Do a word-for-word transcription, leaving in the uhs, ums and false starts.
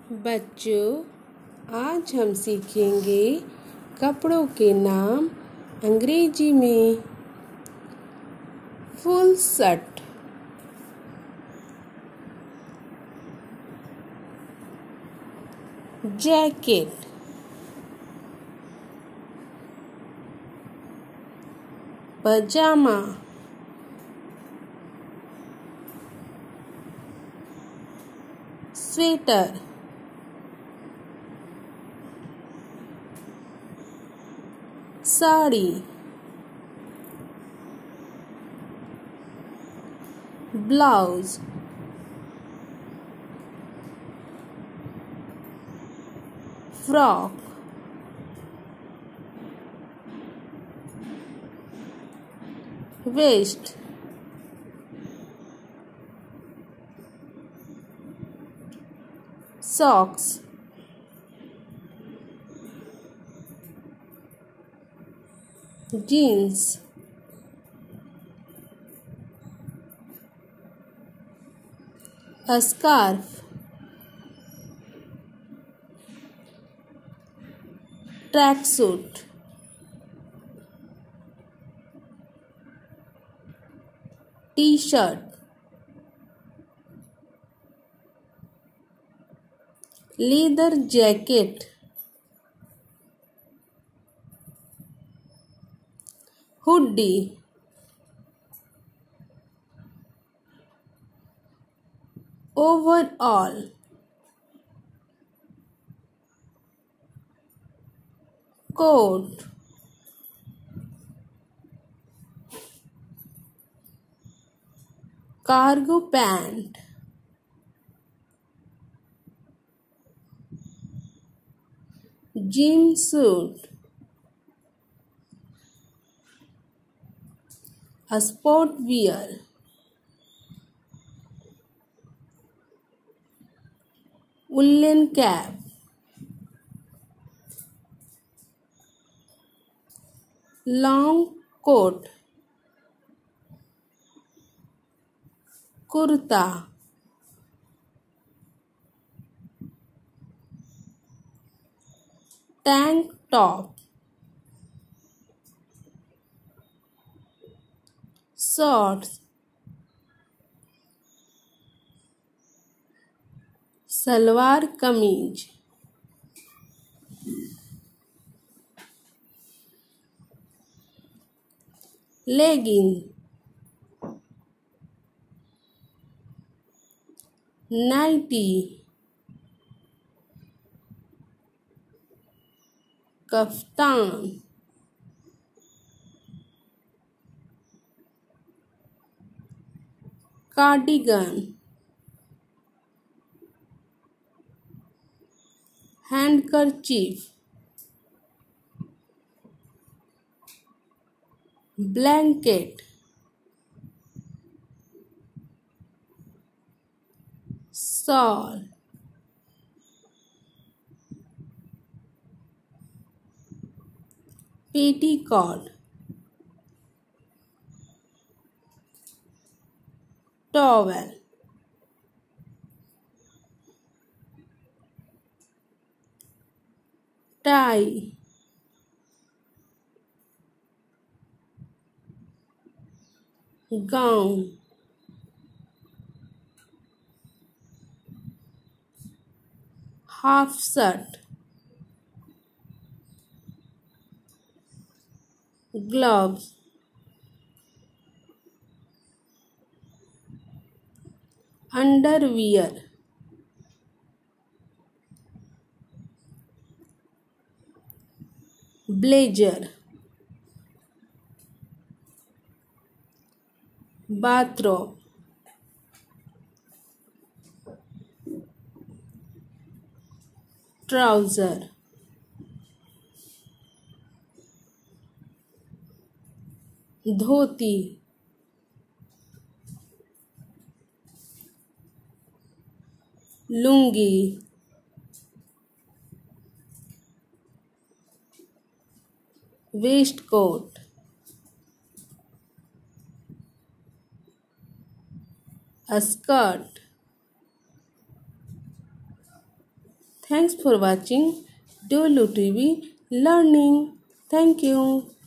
बच्चों, आज हम सीखेंगे कपड़ों के नाम अंग्रेजी में। Full shirt, jacket, pyjama, sweater, sari, blouse, frock, vest, socks, jeans, scarf, track suit, T shirt, leather jacket, hoodie, overall, coat, cargo pant, gym suit, sport wear, woollen cap, long coat, kurta, tank top, shorts, salwar kameez, legging, nightie, kaftan, cardigan, handkerchief, blanket, shawl, petticoat, towel, tie, gown, half shirt, gloves, underwear, blazer, bathrobe, trouser, dhoti, lungi, waist coat, skirt, Thanks for watching Dolu T V Learning. Thank you.